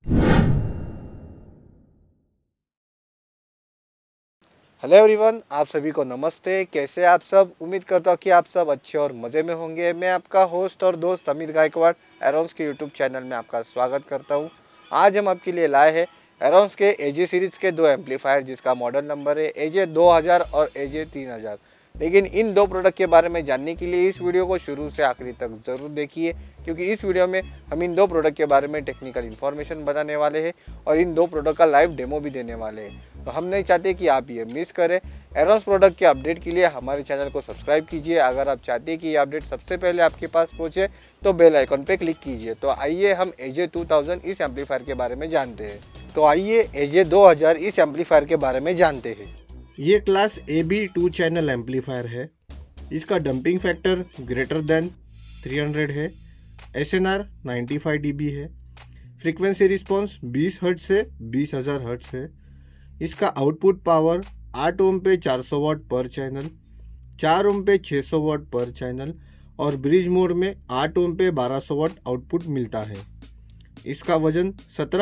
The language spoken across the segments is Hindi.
हेलो एवरीवन, आप सभी को नमस्ते। कैसे आप सब? उम्मीद करता हूँ कि आप सब अच्छे और मज़े में होंगे। मैं आपका होस्ट और दोस्त अमित गायकवाड़ एरोन्स के यूट्यूब चैनल में आपका स्वागत करता हूँ। आज हम आपके लिए लाए हैं एरोन्स के एजे सीरीज़ के दो एम्पलीफायर, जिसका मॉडल नंबर है एजे 2000 और एजे 3000। लेकिन इन दो प्रोडक्ट के बारे में जानने के लिए इस वीडियो को शुरू से आखिरी तक ज़रूर देखिए, क्योंकि इस वीडियो में हम इन दो प्रोडक्ट के बारे में टेक्निकल इन्फॉर्मेशन बताने वाले हैं और इन दो प्रोडक्ट का लाइव डेमो भी देने वाले हैं। तो हम नहीं चाहते कि आप ये मिस करें। एरोन्स प्रोडक्ट के अपडेट के लिए हमारे चैनल को सब्सक्राइब कीजिए। अगर आप चाहते हैं कि ये अपडेट सबसे पहले आपके पास पहुँचे तो बेल आइकन पे क्लिक कीजिए। तो आइए हम एजे 2000 इस एम्पलीफायर के बारे में जानते हैं। तो आइए एजे 2000 इस एम्पलीफायर के बारे में जानते हैं। ये क्लास AB 2 चैनल एम्पलीफायर है। इसका डंपिंग फैक्टर ग्रेटर देन 300 है। SNR 95 dB है। फ्रीक्वेंसी रिस्पॉन्स 20 हर्ट्ज से 20,000 हर्ट्ज है। इसका आउटपुट पावर 8 ओम पे 400 वाट पर चैनल, 4 ओम पे 600 वाट पर चैनल और ब्रिज मोड में 8 ओम पे 1200 वाट आउटपुट मिलता है। इसका वजन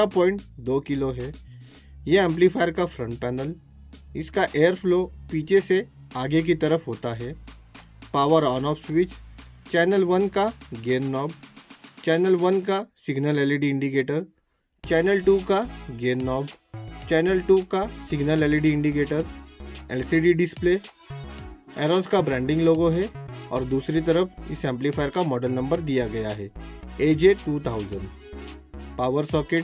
17.2 किलो है। यह एम्पलीफायर का फ्रंट पैनल। इसका एयर फ्लो पीछे से आगे की तरफ होता है। Power on off switch, channel 1 का गेन नॉब, चैनल 1 का सिग्नल LED इंडिकेटर, चैनल 2 का गेन नॉब, चैनल 2 का signal LED indicator, LCD display, एरोन्स का ब्रांडिंग लोगो है और दूसरी तरफ इस एम्पलीफायर का मॉडल नंबर दिया गया है AJ 2000। पावर सॉकेट,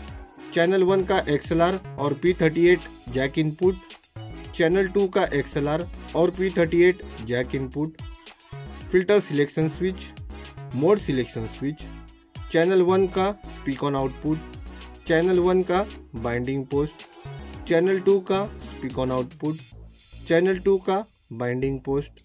चैनल 1 का XLR और P38 जैक इनपुट, चैनल 2 का XLR और P38 jack input, filter selection switch, mode selection switch, channel 1 का स्पीक ऑन आउटपुट, चैनल 1 का बाइंडिंग पोस्ट, चैनल 2 का स्पीक ऑन आउटपुट, चैनल 2 का बाइंडिंग पोस्ट।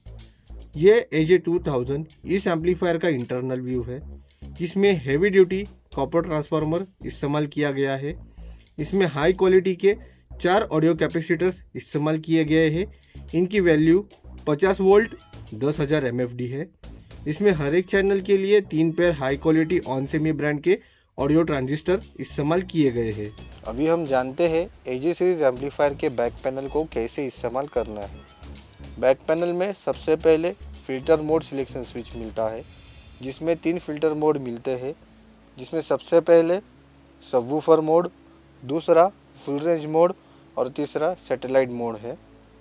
ये AJ 2000 इस एम्पलीफायर का इंटरनल व्यू है, जिसमें हेवी ड्यूटी कॉपर ट्रांसफार्मर इस्तेमाल किया गया है। इसमें हाई क्वालिटी के 4 ऑडियो कैपेसिटर्स इस्तेमाल किए गए हैं। इनकी वैल्यू 50 वोल्ट 10,000 MFD है। इसमें हर एक चैनल के लिए 3 pair high quality on semi brand के ऑडियो ट्रांजिस्टर इस्तेमाल किए गए हैं। अभी हम जानते हैं एजे सीरीज एम्पलीफायर के बैक पैनल को कैसे इस्तेमाल करना है। बैक पैनल में सबसे पहले फ़िल्टर मोड सिलेक्शन स्विच मिलता है, जिसमें 3 फ़िल्टर मोड मिलते हैं, जिसमें सबसे पहले सबवूफर मोड, दूसरा फुल रेंज मोड और तीसरा सैटेलाइट मोड है।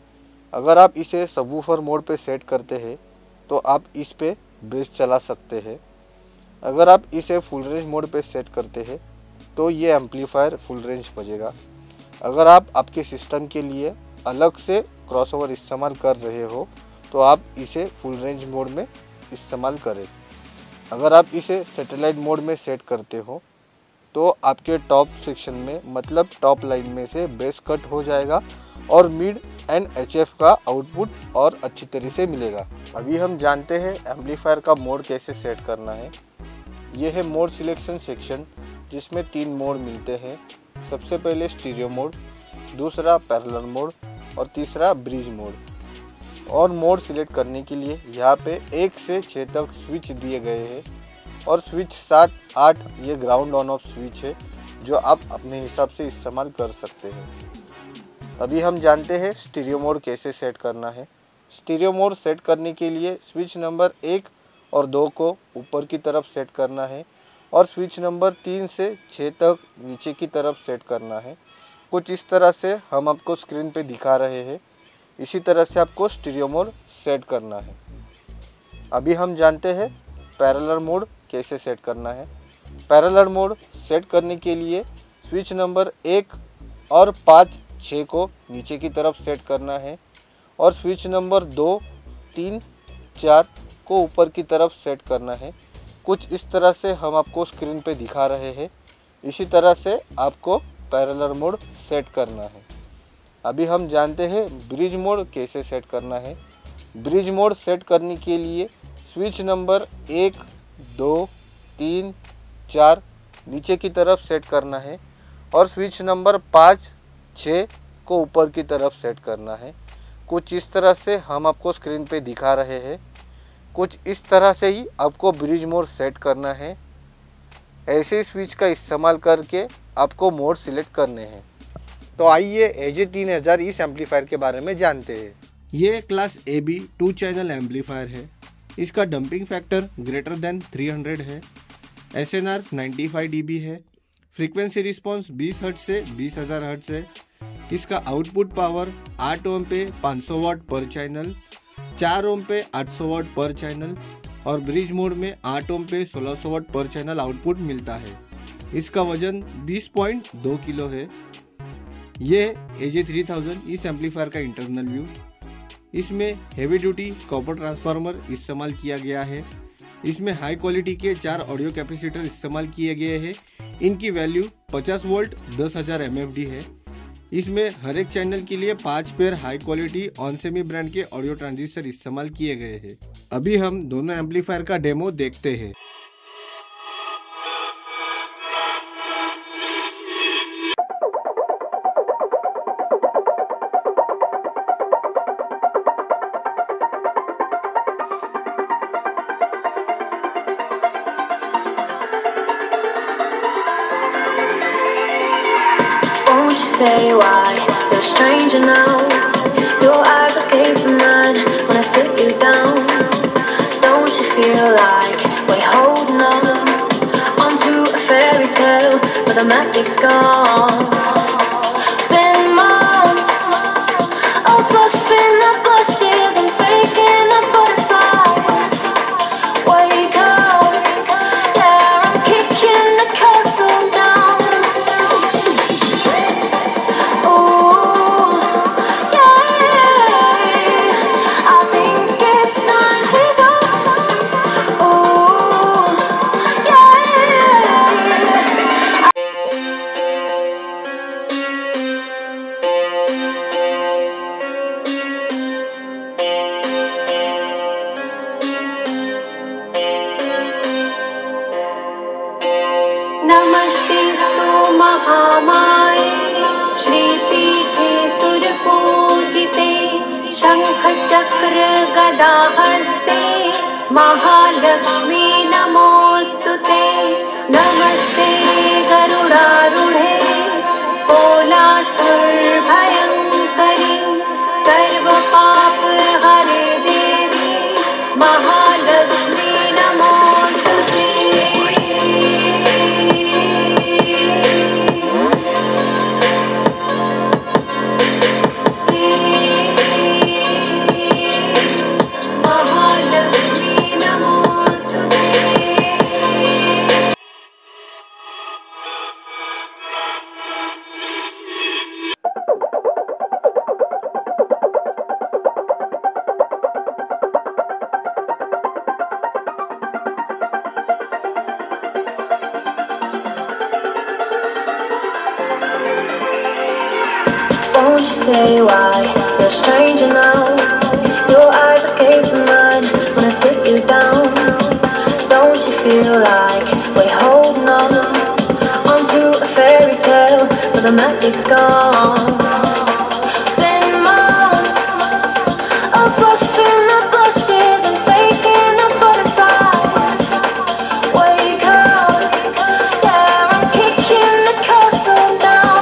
अगर आप इसे सबवूफर मोड पे सेट करते हैं तो आप इस पे बेस चला सकते हैं। अगर आप इसे फुल रेंज मोड पे सेट करते हैं तो ये एम्पलीफायर फुल रेंज बजेगा। अगर आप आपके सिस्टम के लिए अलग से क्रॉसओवर इस्तेमाल कर रहे हो तो आप इसे फुल रेंज मोड में इस्तेमाल करें। अगर आप इसे सैटेलाइट मोड में सेट करते हो तो आपके टॉप सेक्शन में, मतलब टॉप लाइन में से बेस कट हो जाएगा और मिड एंड HF का आउटपुट और अच्छी तरह से मिलेगा। अभी हम जानते हैं एम्पलीफायर का मोड कैसे सेट करना है। ये है मोड सिलेक्शन सेक्शन, जिसमें 3 मोड मिलते हैं। सबसे पहले स्टीरियो मोड, दूसरा पैरेलल मोड और तीसरा ब्रिज मोड। और मोड सिलेक्ट करने के लिए यहाँ पे 1 से 6 तक स्विच दिए गए हैं और स्विच 7, 8 ये ग्राउंड ऑन ऑफ स्विच है, जो आप अपने हिसाब से इस्तेमाल कर सकते हैं। अभी हम जानते हैं स्टीरियो मोड कैसे सेट करना है। स्टीरियो मोड सेट करने के लिए स्विच नंबर 1 और 2 को ऊपर की तरफ सेट करना है और स्विच नंबर 3 से 6 तक नीचे की तरफ सेट करना है। कुछ इस तरह से हम आपको स्क्रीन पे दिखा रहे हैं। इसी तरह से आपको स्टीरियो मोड सेट करना है। अभी हम जानते हैं पैरेलल मोड कैसे सेट करना है। पैरेलल मोड सेट करने के लिए स्विच नंबर 1 और 5, 6 को नीचे की तरफ सेट करना है और स्विच नंबर 2, 3, 4 को ऊपर की तरफ सेट करना है। कुछ इस तरह से हम आपको स्क्रीन पे दिखा रहे हैं। इसी तरह से आपको पैरेलल मोड सेट करना है। अभी हम जानते हैं ब्रिज मोड कैसे सेट करना है। ब्रिज मोड सेट करने के लिए स्विच नंबर 1, 2, 3, 4 नीचे की तरफ सेट करना है और स्विच नंबर 5, 6 को ऊपर की तरफ सेट करना है। कुछ इस तरह से हम आपको स्क्रीन पे दिखा रहे हैं। कुछ इस तरह से ही आपको ब्रिज मोड सेट करना है। ऐसे स्विच का इस्तेमाल करके आपको मोड सिलेक्ट करने हैं। तो आइए AJ3000 इस एम्पलीफायर के बारे में जानते हैं। ये क्लास AB 2 चैनल एम्पलीफायर है। इसका डंपिंग फैक्टर ग्रेटर देन 300 है। SNR 95 dB है। फ्रीक्वेंसी रिस्पॉन्स 20 हर्ट्ज से 20,000 हर्ट्ज है। इसका आउटपुट पावर 8 ओम पे 500 वाट पर चैनल, 4 ओम पे 800 वाट पर चैनल और ब्रिज मोड में 8 ओम पे 1600 वाट पर चैनल आउटपुट मिलता है। इसका वजन 20.2 किलो है। ये AJ3000 इस एम्पलीफायर का इंटरनल व्यू। इसमें हेवी ड्यूटी कॉपर ट्रांसफार्मर इस्तेमाल किया गया है। इसमें हाई क्वालिटी के 4 ऑडियो कैपेसिटर इस्तेमाल किए गए हैं। इनकी वैल्यू 50 वोल्ट 10,000 MFD है। इसमें हर एक चैनल के लिए 5 pair high quality onsemi brand के ऑडियो ट्रांजिस्टर इस्तेमाल किए गए हैं। अभी हम दोनों एम्पलीफायर का डेमो देखते हैं। Won't you say why you're a stranger now? Your eyes escape mine when I sit you down. Don't you feel like we're holding on onto a fairy tale where the magic's gone? Been months of buffing the bushes and breaking the butterflies. Wake up, yeah, I'm kicking the castle down. नमस्तेस्तु महामाये श्रीपीठे सुरपूजिते शङ्खचक्र गदाहस्ते Mahalakshmi नमोऽस्तुते। नमस्ते गरुडारूढे कोलासुरभयङ्करी सर्वपापहरे देवी Mahalakshmi नमोऽस्तुते। Won't you say why you're a stranger now? Your eyes escape mine when I sit you down. Don't you feel like we're holding on onto a fairy tale where the magic's gone? Been months of buffing the bushes and breaking the butterflies. Wake up, yeah, I'm kicking the castle down.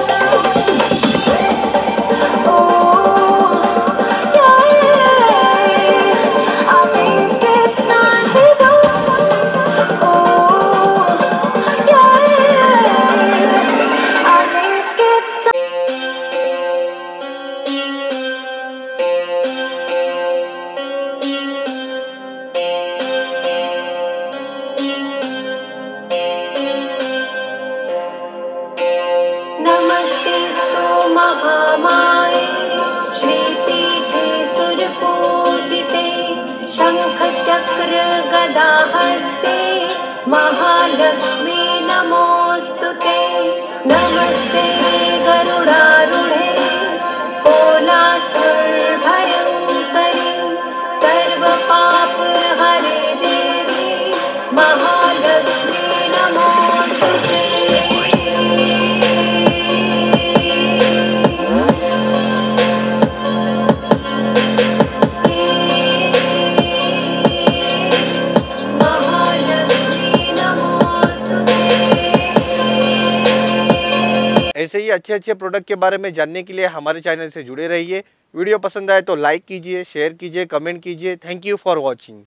नमस्तेस्तु महामाये श्रीपीठे सुरपूजिते शङ्खचक्र गदाहस्ते Mahalakshmi नमोऽस्तुते। नमस्ते गरुडारूढे कोलासुरभयङ्करी सर्वपापहरे देवी महालक्ष्मी नमोऽस्तुते। महालक्ष्मी नमोऽस्तुते। ऐसे ही अच्छे अच्छे प्रोडक्ट के बारे में जानने के लिए हमारे चैनल से जुड़े रहिए। वीडियो पसंद आए तो लाइक कीजिए, शेयर कीजिए, कमेंट कीजिए। Thank you for watching.